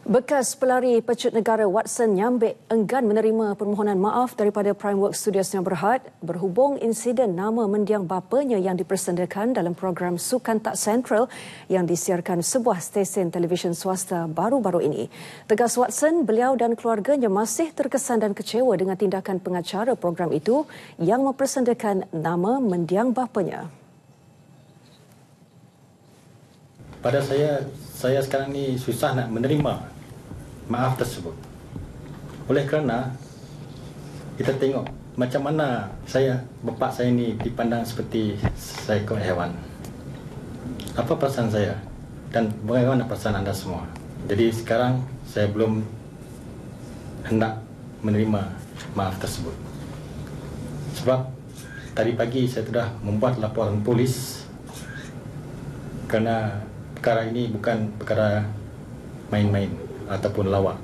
Bekas pelari pecut negara Watson Nyambek enggan menerima permohonan maaf daripada Primeworks Studios yang Berhad berhubung insiden nama mendiang bapanya yang dipersendakan dalam program Sukan Tak Sentral yang disiarkan sebuah stesen televisyen swasta baru-baru ini. Tegas Watson, beliau dan keluarganya masih terkesan dan kecewa dengan tindakan pengacara program itu yang mempersendakan nama mendiang bapanya. Pada saya sekarang ni susah nak menerima maaf tersebut. Oleh kerana kita tengok macam mana bapa saya ni dipandang seperti seekor hewan. Apa perasaan saya dan bagaimana perasaan anda semua? Jadi sekarang saya belum hendak menerima maaf tersebut. Sebab tadi pagi saya sudah membuat laporan polis kerana perkara ini bukan perkara main-main ataupun lawak.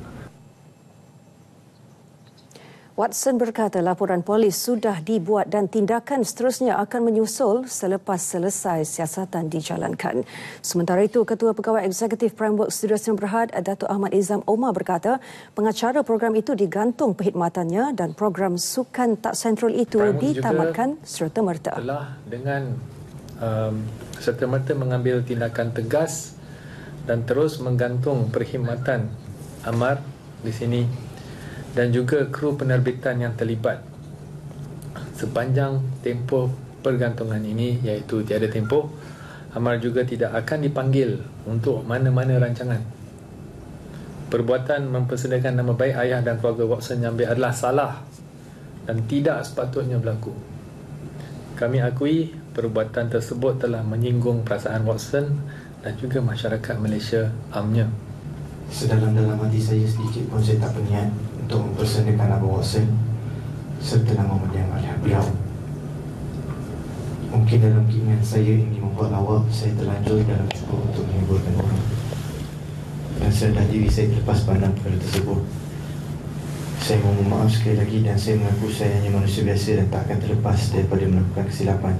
Watson berkata laporan polis sudah dibuat dan tindakan seterusnya akan menyusul selepas selesai siasatan dijalankan. Sementara itu, Ketua Pegawai Eksekutif Primeworks Studios yang Berhad, Datuk Ahmad Izam Omar berkata, pengacara program itu digantung perkhidmatannya dan program Sukan Tak Sentral itu ditamatkan serta-merta. Telah dengan serta-merta mengambil tindakan tegas dan terus menggantung perkhidmatan Amar di sini dan juga kru penerbitan yang terlibat sepanjang tempoh pergantungan ini, iaitu tiada tempoh. Amar juga tidak akan dipanggil untuk mana-mana rancangan. Perbuatan mempersedakan nama baik ayah dan keluarga Watson Nyambek adalah salah dan tidak sepatutnya berlaku. Kami akui perbuatan tersebut telah menyinggung perasaan Watson dan juga masyarakat Malaysia amnya. Sedalam-dalam hati saya sedikit pun saya tak berniat untuk mempersendakan nama Watson serta nama mendiang ayah beliau. Mungkin dalam keinginan saya ingin membuat lawak, saya terlanjur dalam cuba untuk menghiburkan orang. Dan sedar diri saya terlepas pandang perkara tersebut. Saya mohon maaf sekali lagi dan saya mengaku saya hanya manusia biasa dan tak akan terlepas daripada melakukan kesilapan.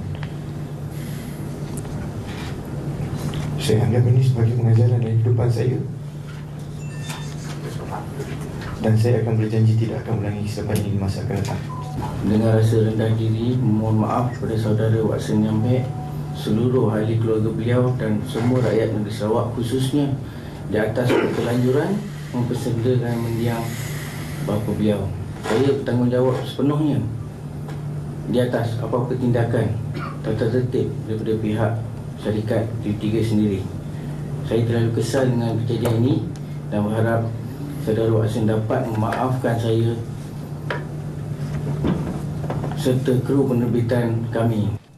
Saya anggap ini sebagai pengajaran dari kehidupan saya. Dan saya akan berjanji tidak akan ulangi kesilapan ini di masa akan datang. Dengan rasa rendah diri, mohon maaf kepada saudara Watson Nyambek, seluruh ahli keluarga beliau dan semua rakyat negeri Sarawak, khususnya di atas keterlanjuran mempersendakan mendiang bapa beliau. Saya bertanggungjawab sepenuhnya di atas apa-apa tindakan tata tertib daripada pihak syarikat TV3 sendiri. Saya terlalu kesal dengan kejadian ini dan berharap saudara Watson dapat memaafkan saya serta kru penerbitan kami.